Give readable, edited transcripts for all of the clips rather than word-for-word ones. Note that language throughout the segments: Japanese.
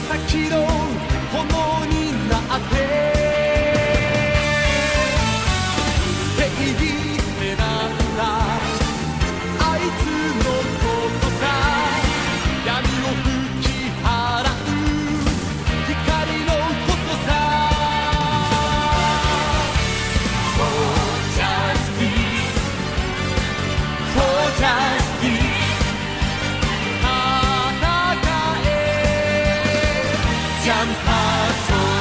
紫の炎になって正義ってなんだあいつのことさ闇を吹き払う光のことさ For justice For justice 戦えジャンパーソン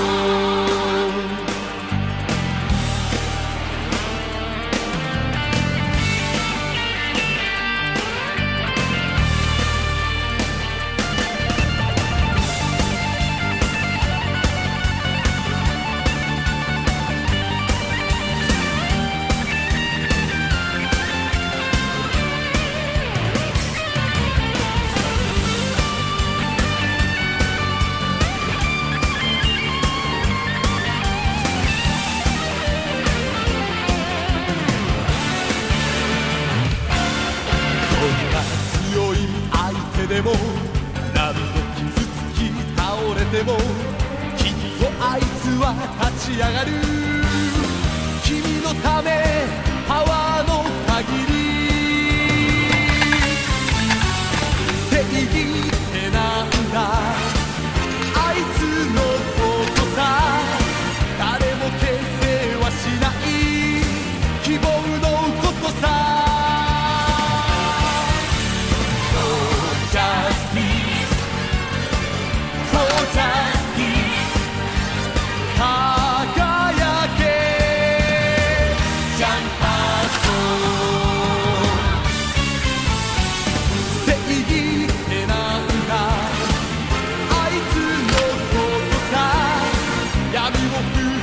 強い相手でも何度傷つき倒れてもきっとあいつは立ち上がる君のためパワーの限り正義ってなんだあいつのことさ誰も形成はしない希望のことさ闇を